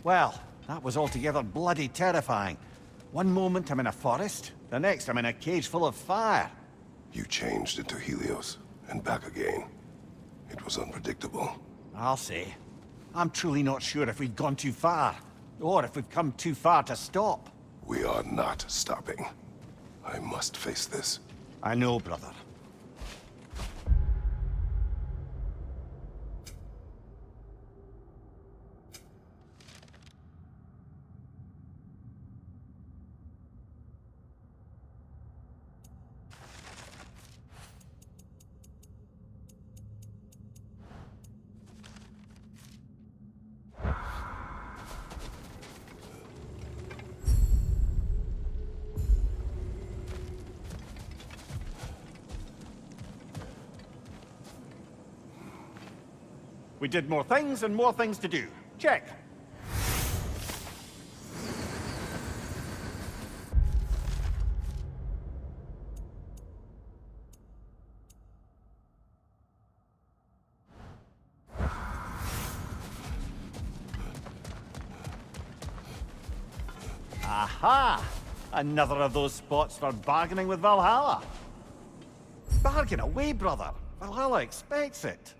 Well, that was altogether bloody terrifying. One moment I'm in a forest, the next I'm in a cage full of fire. You changed into Helios, and back again. It was unpredictable. I'll say. I'm truly not sure if we've gone too far, or if we've come too far to stop. We are not stopping. I must face this. I know, brother. We did more things and more things to do. Check. Aha! Another of those spots for bargaining with Valhalla. Bargain away, brother. Valhalla expects it.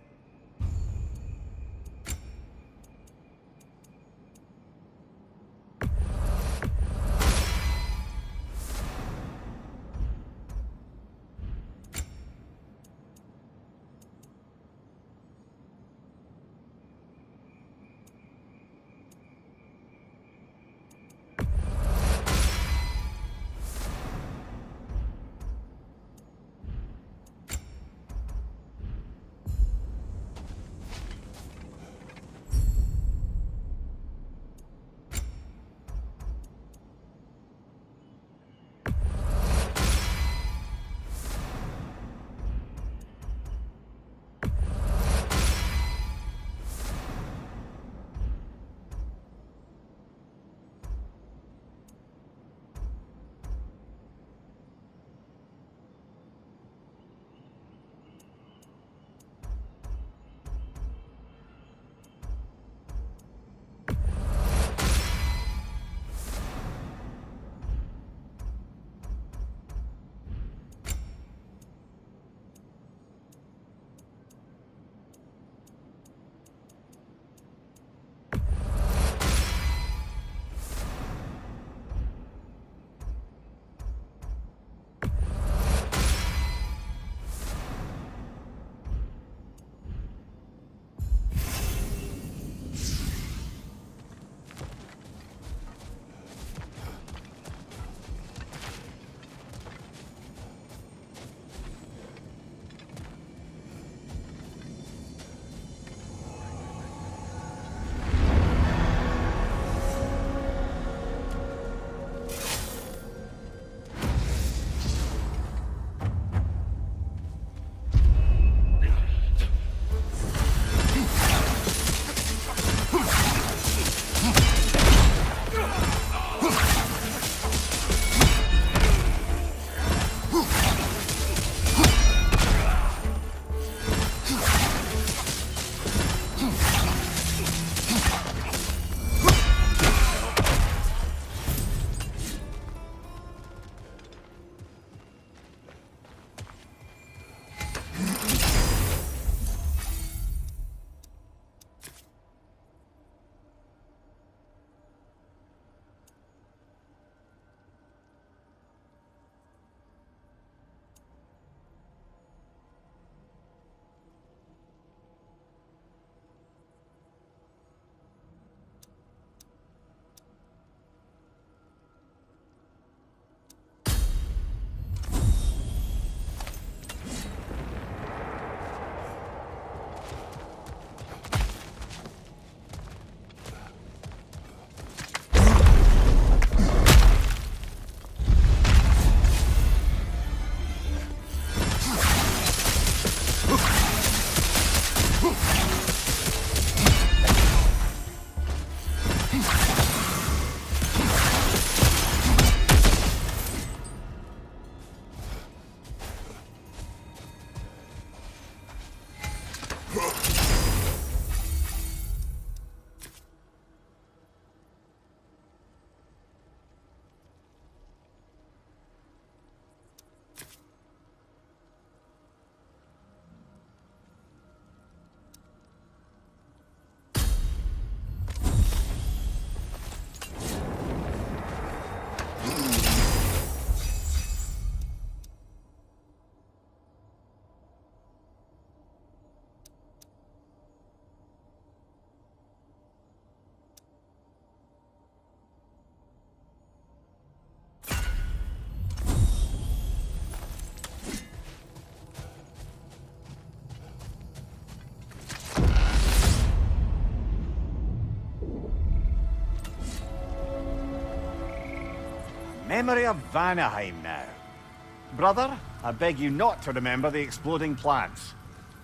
memory of Vanaheim now. Brother, I beg you not to remember the exploding plants.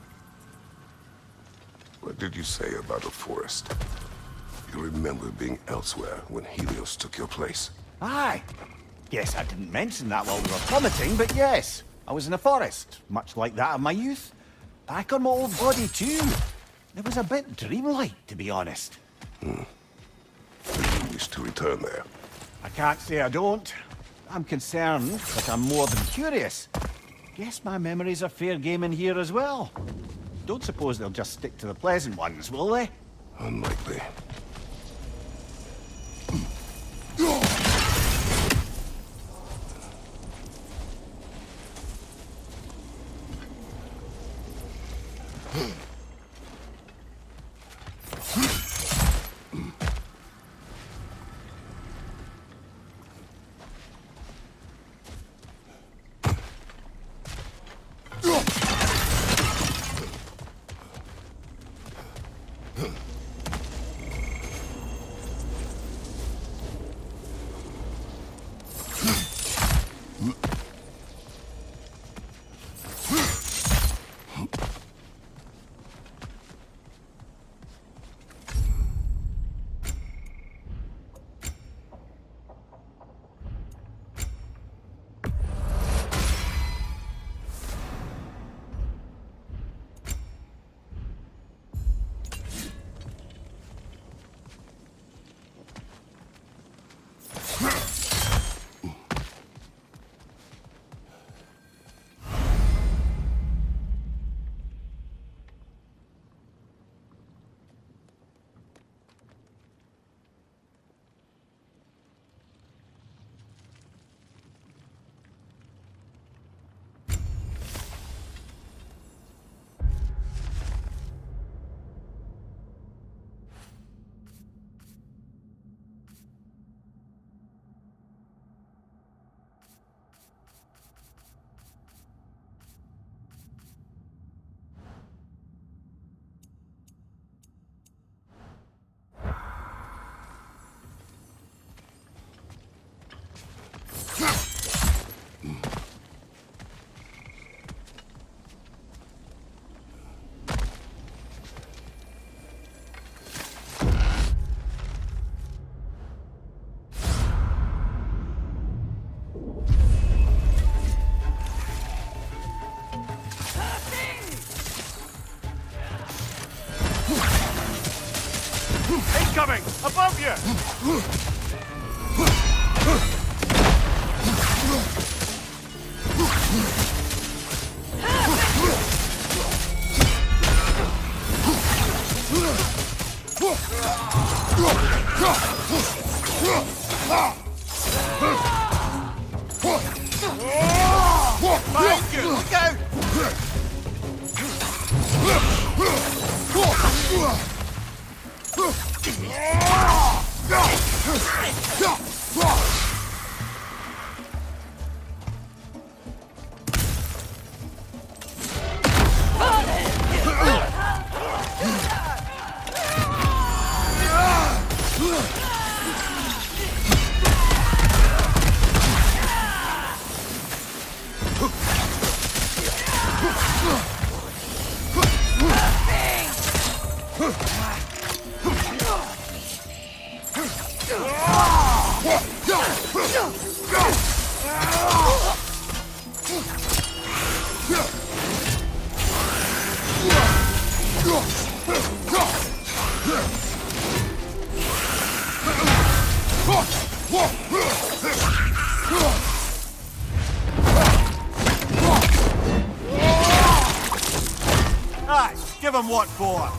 What did you say about the forest? You remember being elsewhere when Helios took your place? Aye. Guess I didn't mention that while we were plummeting, but yes. I was in a forest, much like that of my youth. Back on my old body, too. It was a bit dreamlike, to be honest. Do you wish to return there? I can't say I don't. I'm concerned, but I'm more than curious. Guess my memories are fair game in here as well. Don't suppose they'll just stick to the pleasant ones, will they? Unlikely. Incoming! Above you! Behind you! Look out! Aye, give him what for.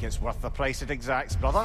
think it's worth the price it exacts, brother.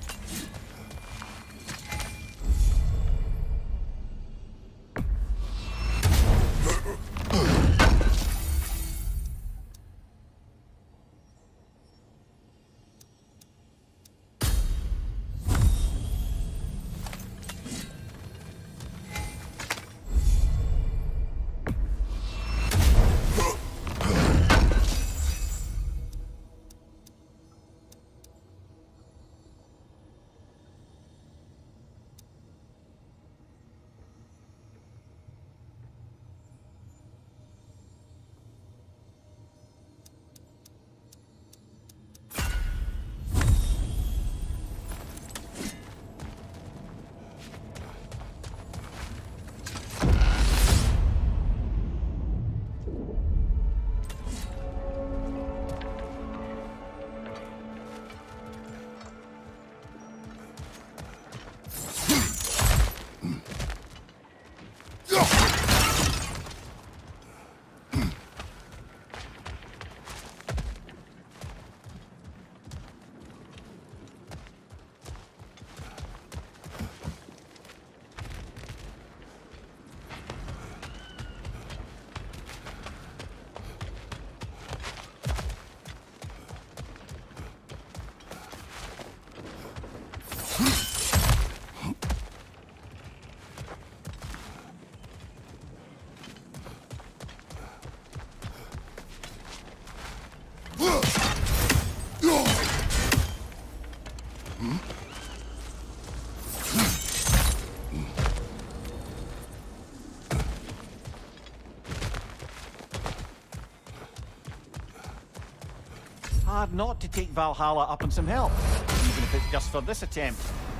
Hard not to take Valhalla up on some help, even if it's just for this attempt.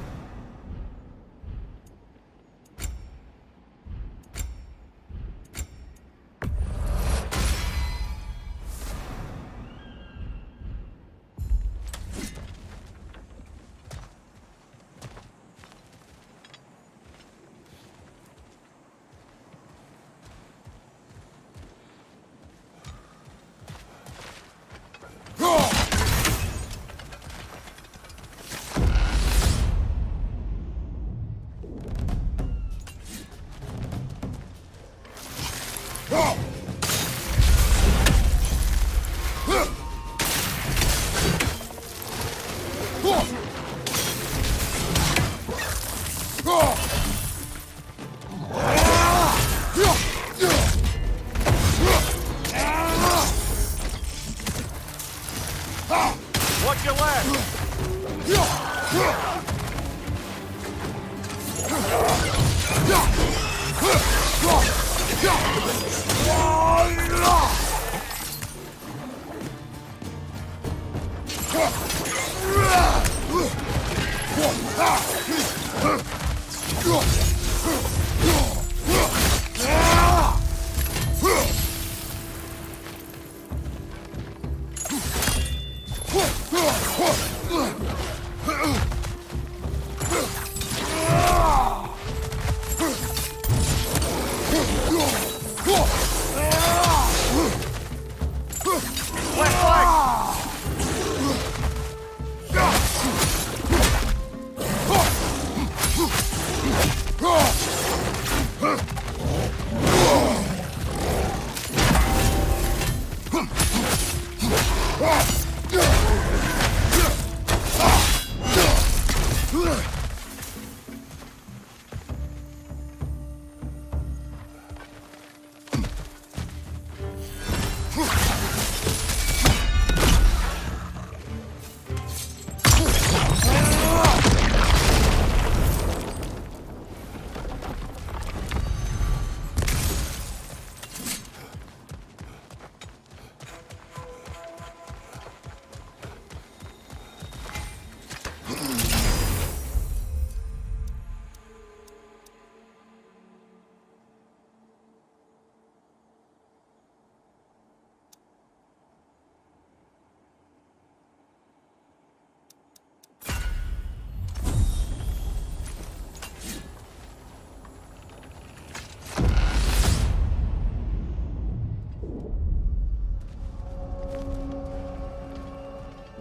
Watch your left!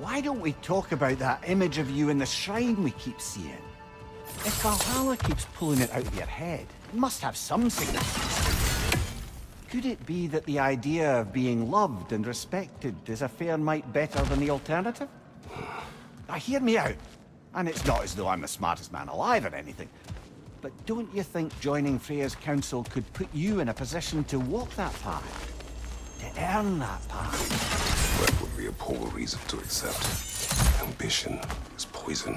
why don't we talk about that image of you in the shrine we keep seeing? If Valhalla keeps pulling it out of your head, it must have some significance. Could it be that the idea of being loved and respected is a fair mite better than the alternative? Now hear me out. And it's not as though I'm the smartest man alive or anything. But don't you think joining Freya's council could put you in a position to walk that path? To earn that path? That would be a poor reason to accept. Ambition is poison.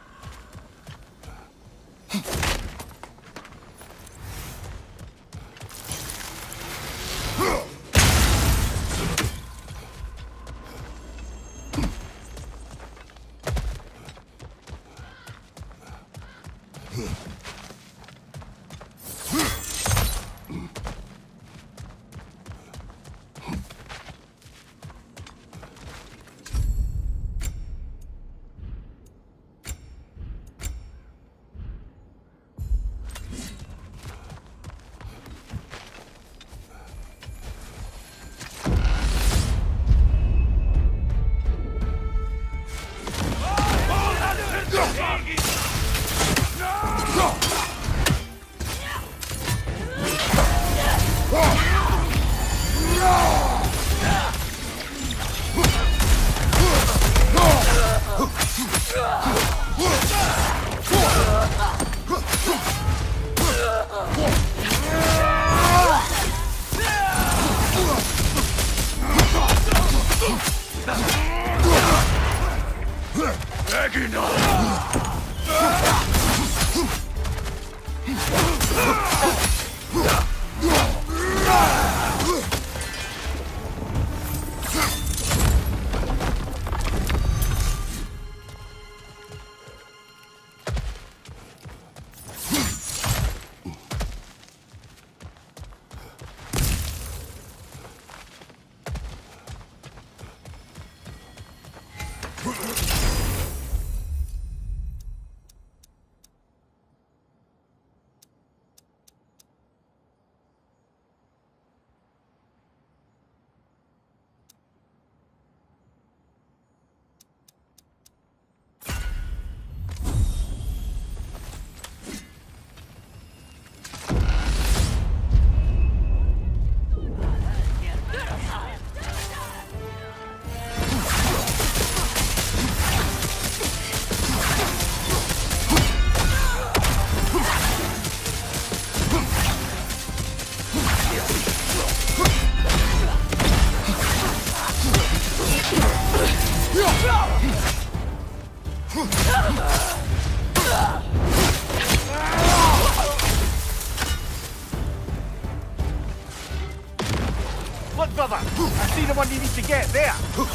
Look, brother! I see the one you need to get there!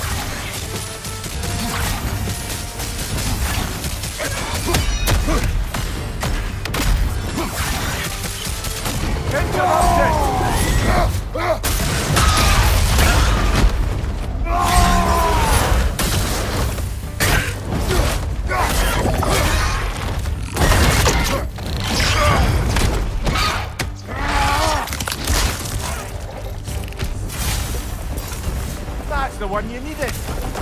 Get your object! That's the one you needed!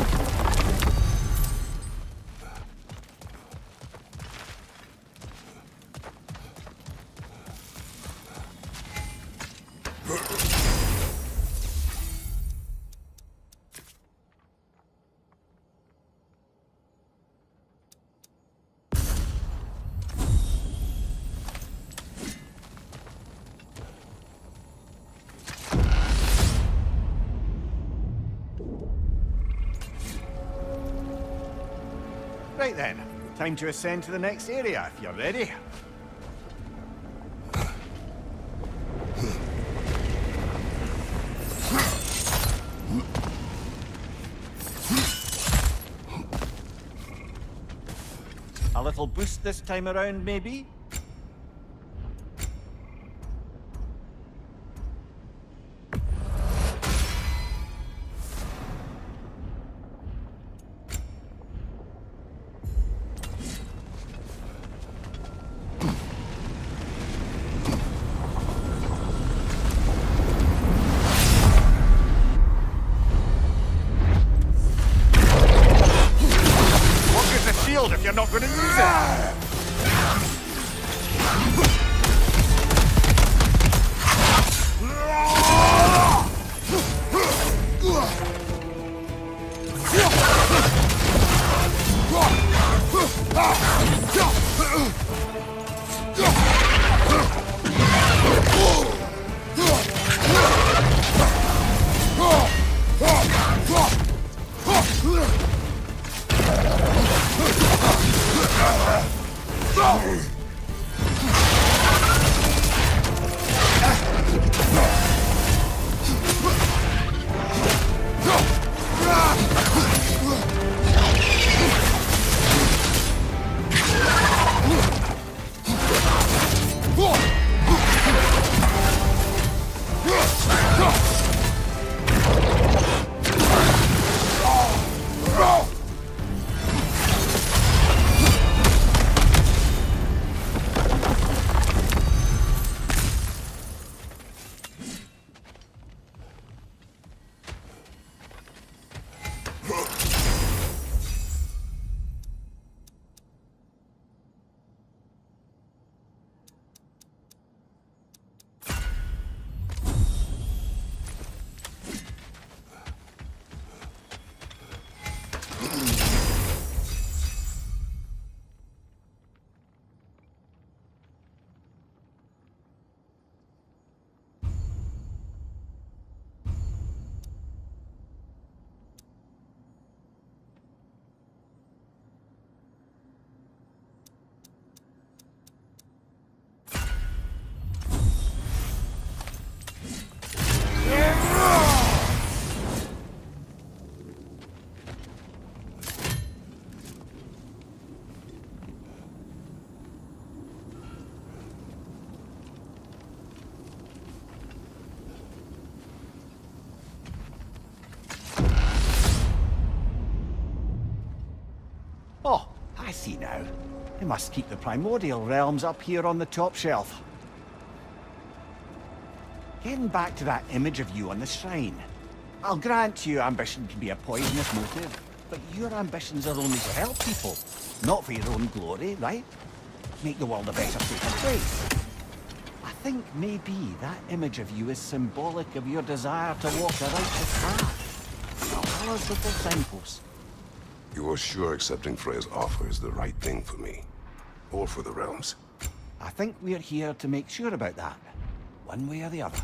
Right then, time to ascend to the next area, if you're ready. A little boost this time around, maybe? you're not going to use it! Oh, I see now. They must keep the primordial realms up here on the top shelf. Getting back to that image of you on the shrine. I'll grant you ambition can be a poisonous motive, but your ambitions are only to help people, not for your own glory, right? Make the world a better safer place. I think maybe that image of you is symbolic of your desire to walk a righteous path. Valhalla's little signpost. You are sure accepting Freya's offer is the right thing for me? Or for the realms? I think we're here to make sure about that, one way or the other.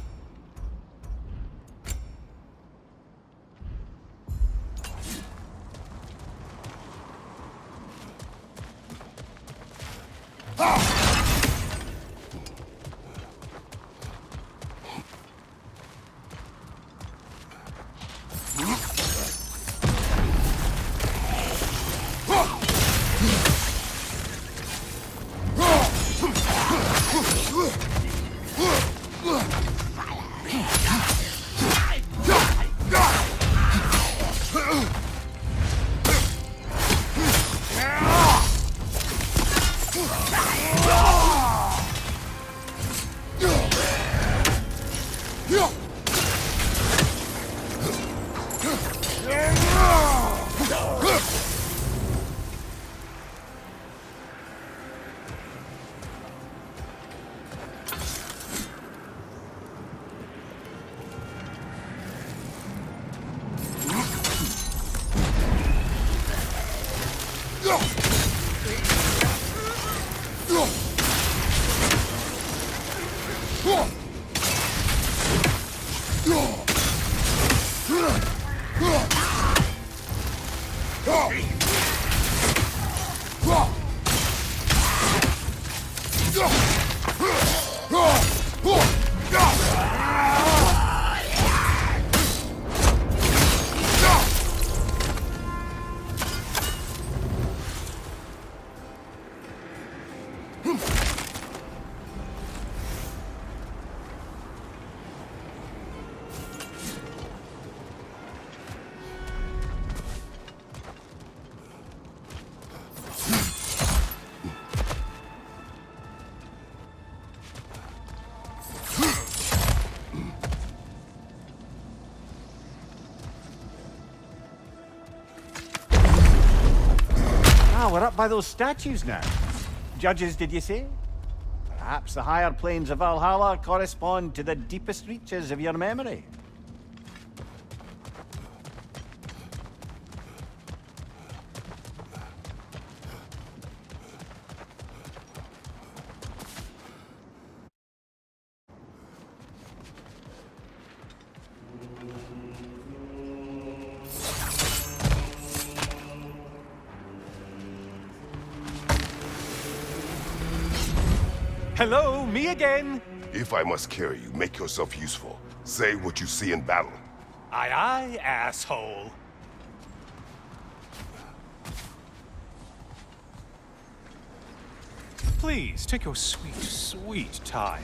Ah, we're up by those statues now. Judges, did you say? Perhaps the higher planes of Valhalla correspond to the deepest reaches of your memory. Hello, me again. If I must carry you, make yourself useful. Say what you see in battle. Aye, aye, asshole. Please, take your sweet, sweet time.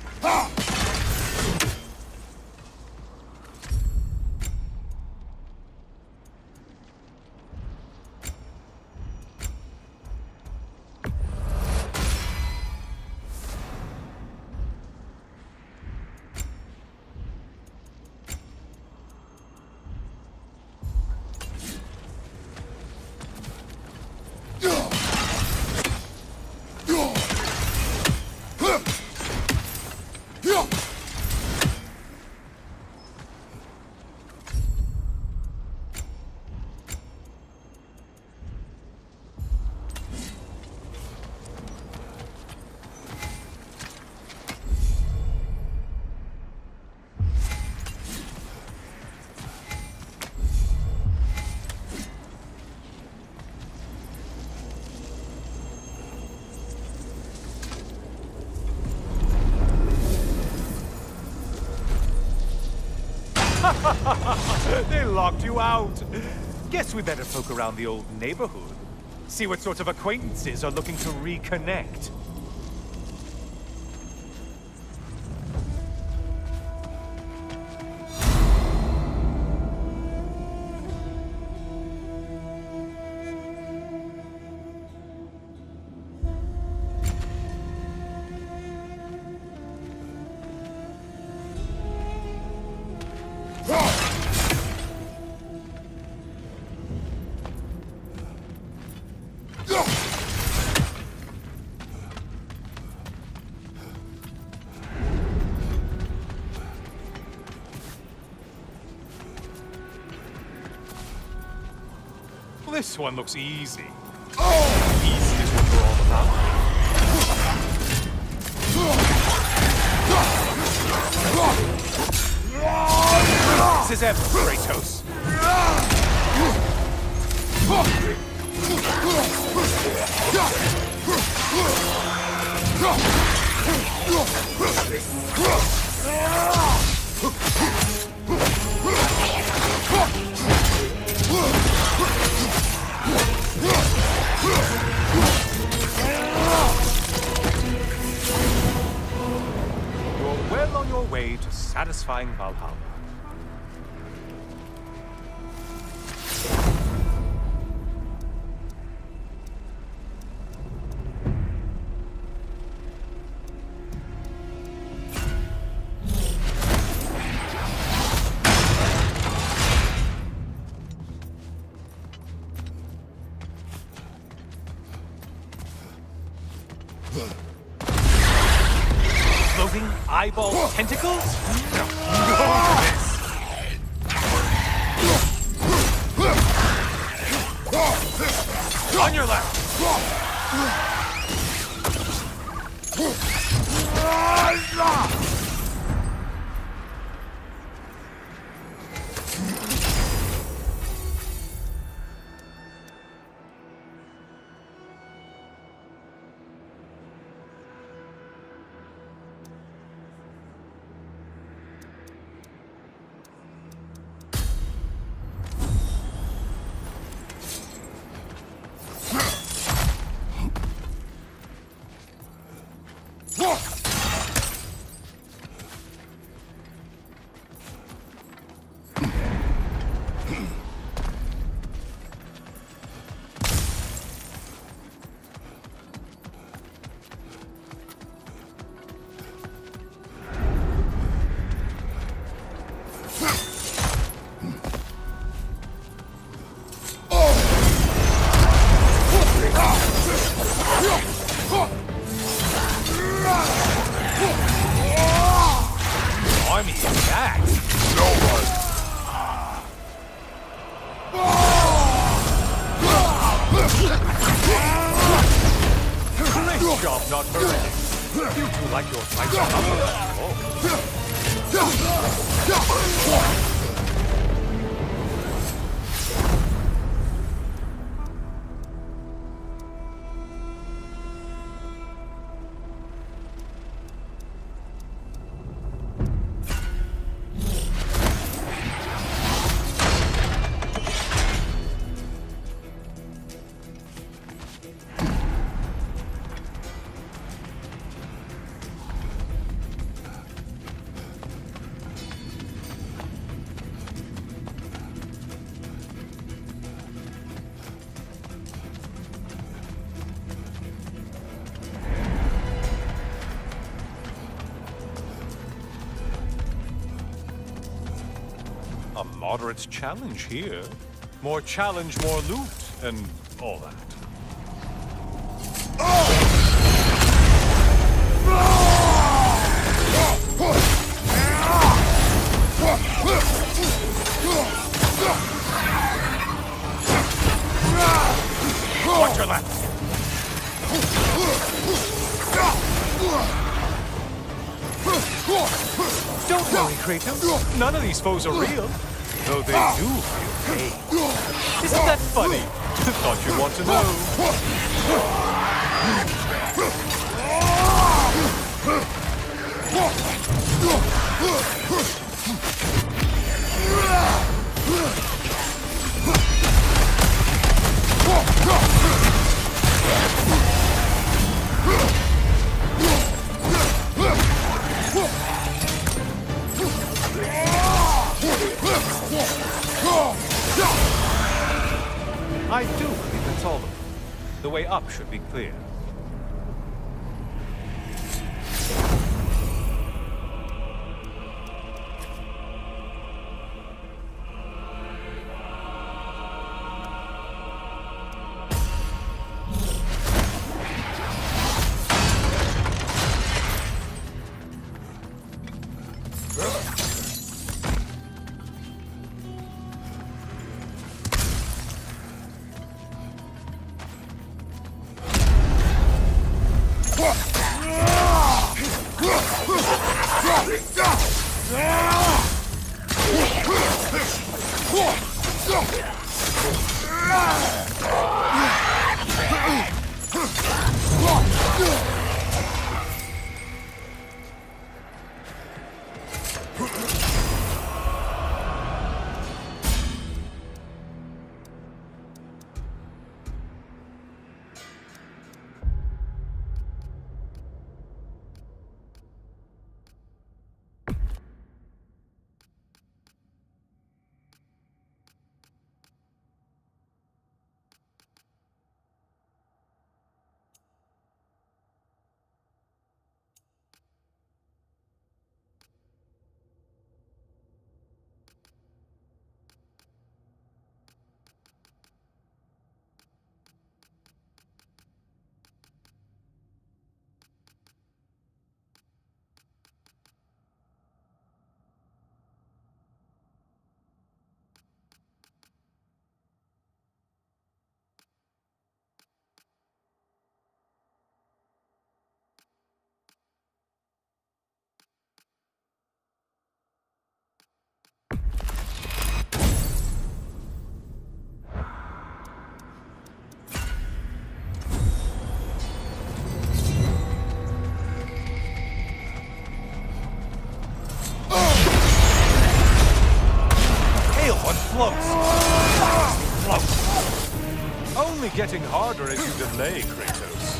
They locked you out. Guess we better poke around the old neighborhood. See what sort of acquaintances are looking to reconnect. This one looks easy. Easy is what we're all about. This is ever, Kratos. You're well on your way to satisfying Valhalla. Floating eyeball tentacles? On your left! job not hurting. You two like your fights up. A moderate challenge here. More challenge, more loot, and all that. Watch your left. Don't worry, Kratos. None of these foes are real. Though they do feel pain. Isn't that funny? Thought you'd want to I do believe it's all of them. The way up should be clear. Only getting harder as you delay, Kratos.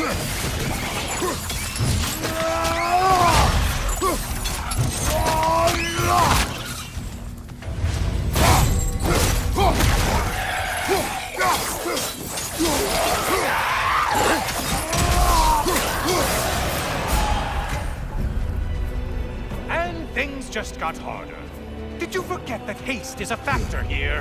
And things just got harder. Did you forget that haste is a factor here?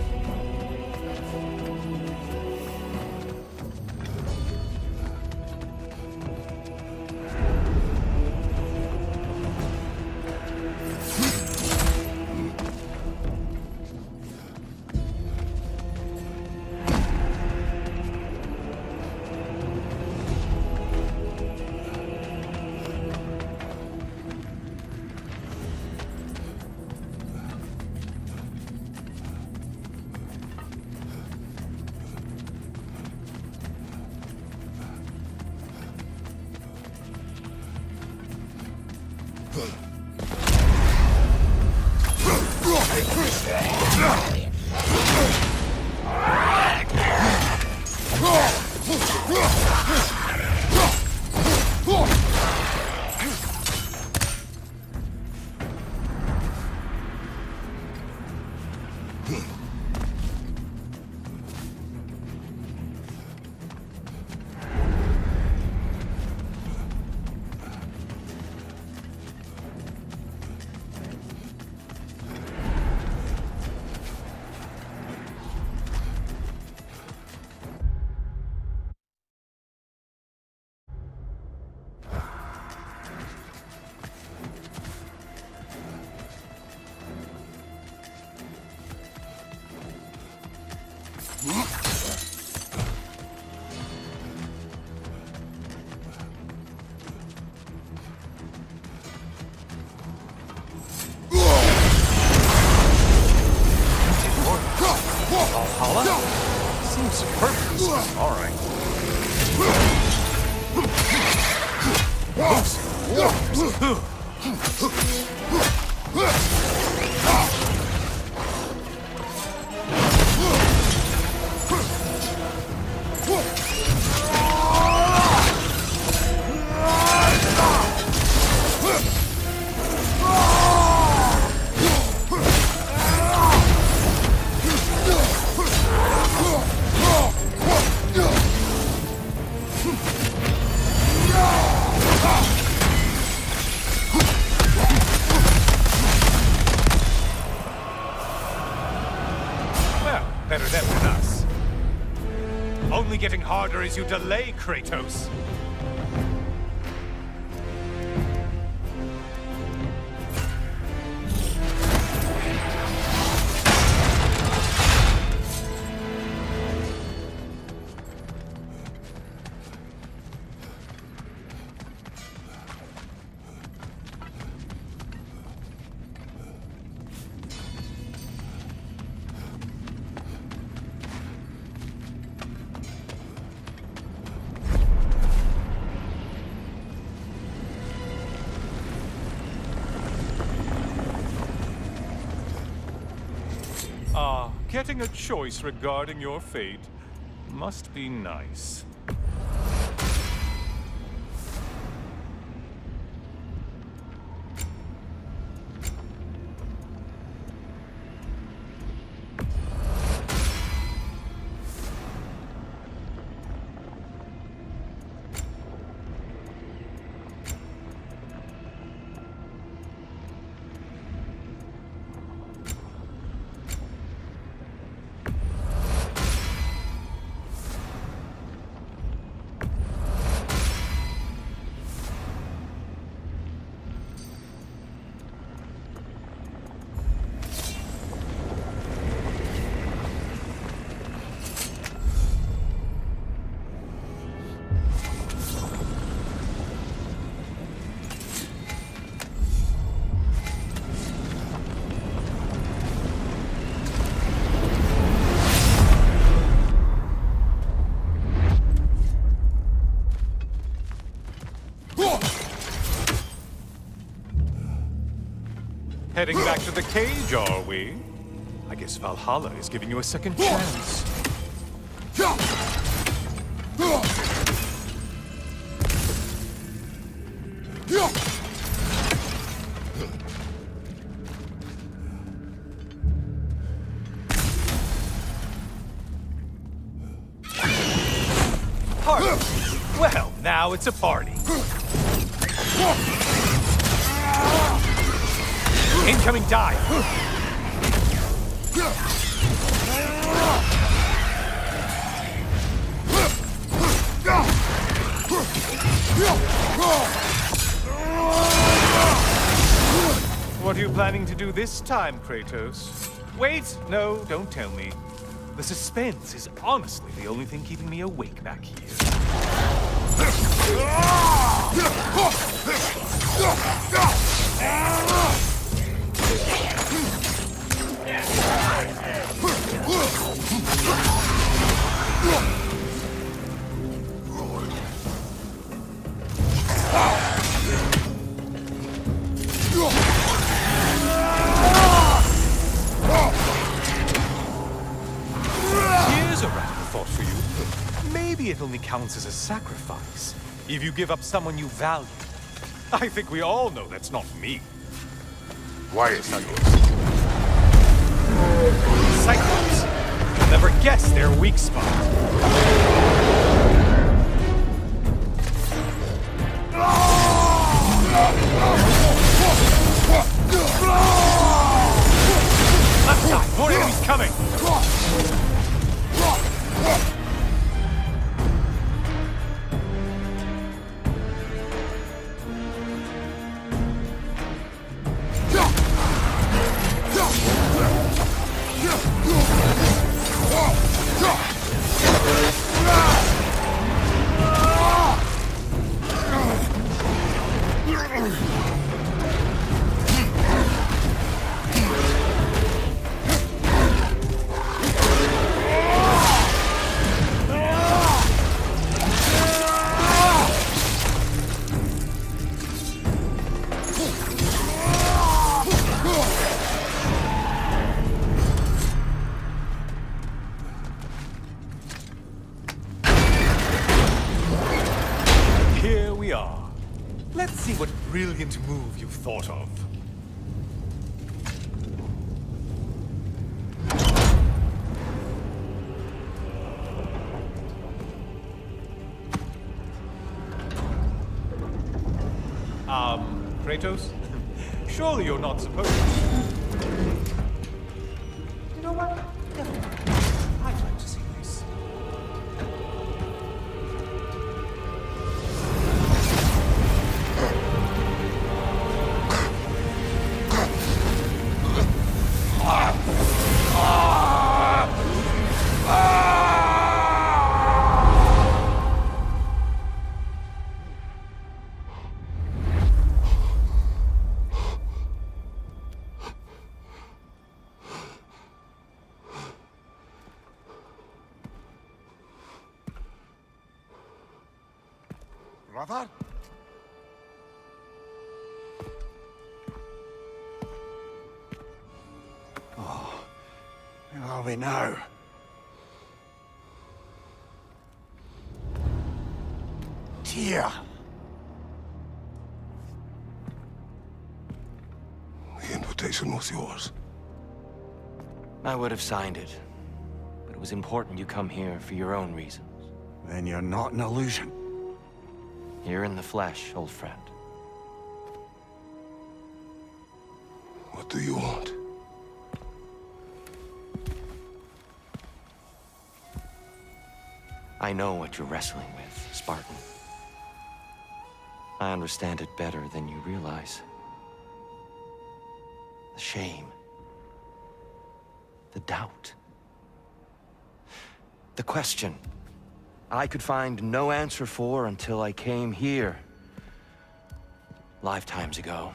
Valhalla? Seems superfluous. All right. Better them than us. Only getting harder as you delay, Kratos. Getting a choice regarding your fate must be nice. Heading back to the cage, are we? I guess Valhalla is giving you a second chance. Party? Well, now it's a party. Incoming dive. What are you planning to do this time, Kratos? Wait, no, don't tell me. The suspense is honestly the only thing keeping me awake back here. Here's a radical thought for you. Maybe it only counts as a sacrifice if you give up someone you value. I think we all know that's not me. Why is that yours? Cyclops. You'll never guess their weak spot. Left side, more enemies coming! Here we are. Let's see what brilliant move you've thought of. Kratos? Surely you're not supposed to. You know what? Never mind. I'd like to see this. Brother? Oh, where are we now? Tyr! The invitation was yours. I would have signed it, but it was important you come here for your own reasons. Then you're not an illusion. Here in the flesh, old friend. What do you want? I know what you're wrestling with, Spartan. I understand it better than you realize. The shame. The doubt. The question I could find no answer for until I came here. Lifetimes ago.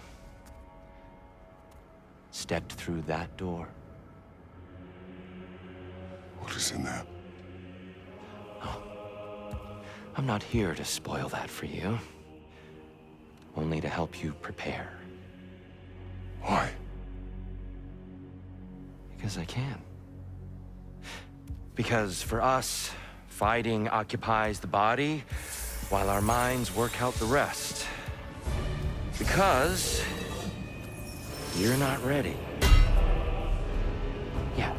Stepped through that door. What is in there? I'm not here to spoil that for you. Only to help you prepare. Why? Because I can. Because for us, fighting occupies the body, while our minds work out the rest. Because you're not ready. Yet.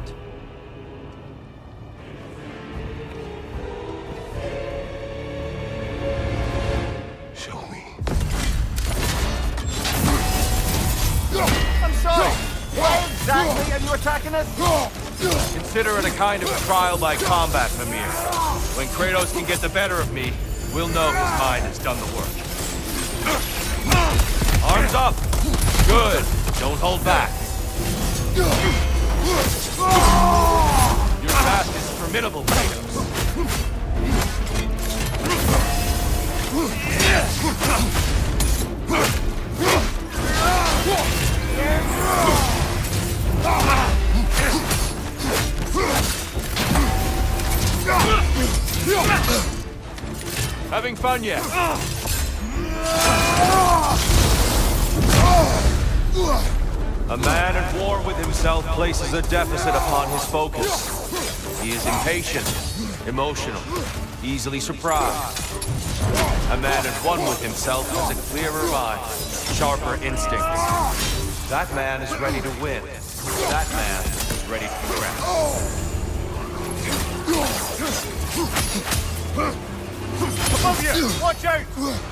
Show me. I'm sorry. Why exactly are you attacking us? Consider it a kind of trial by combat, Mimir. When Kratos can get the better of me, we'll know his mind has done the work. Arms up! Good. Don't hold back. Your task is formidable, Kratos. Having fun yet? A man at war with himself places a deficit upon his focus. He is impatient, emotional, easily surprised. A man at one with himself has a clearer mind, sharper instincts. That man is ready to win. That man is ready to progress. Above you! Watch out!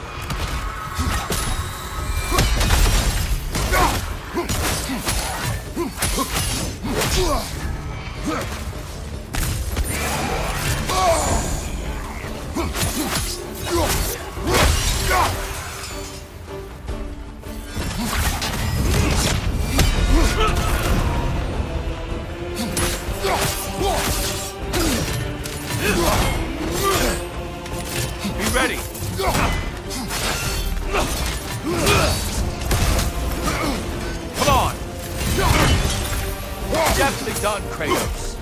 Be ready! Come on! Deftly done, Kratos.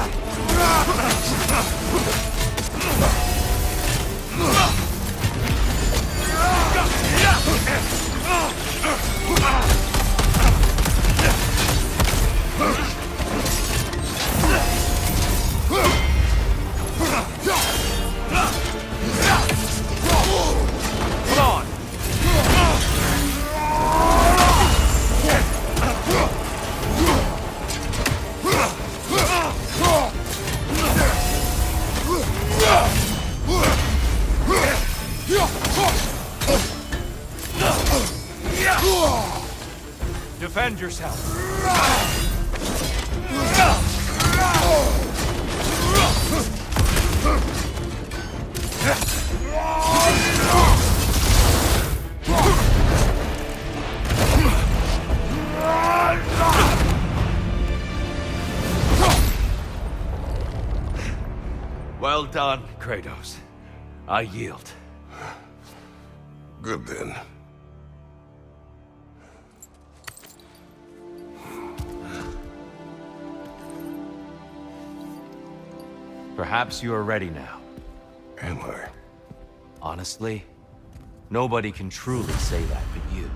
Come on! Defend yourself. Well done, Kratos. I yield. Good then. Perhaps you are ready now. Am I? Honestly, nobody can truly say that but you.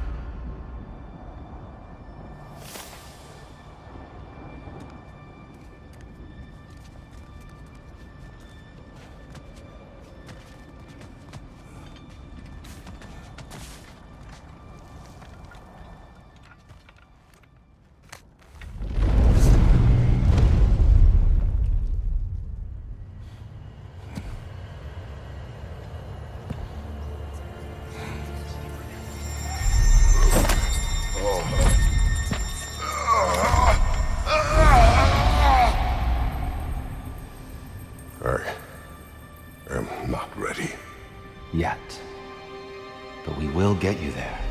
I am not ready. Yet. But we will get you there.